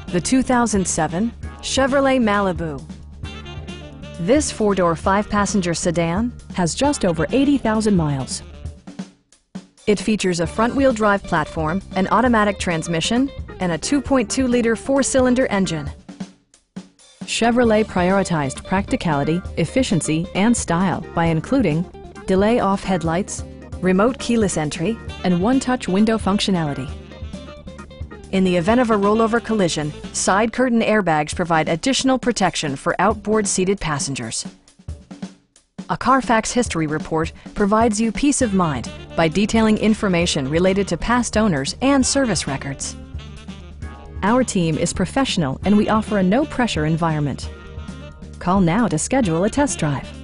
The 2007 Chevrolet Malibu. This four-door, five-passenger sedan has just over 80,000 miles. It features a front-wheel drive platform, an automatic transmission, and a 2.2-liter four-cylinder engine. Chevrolet prioritized practicality, efficiency, and style by including delay-off headlights, remote keyless entry, and one-touch window functionality. In the event of a rollover collision, side curtain airbags provide additional protection for outboard seated passengers. A Carfax history report provides you peace of mind by detailing information related to past owners and service records. Our team is professional and we offer a no-pressure environment. Call now to schedule a test drive.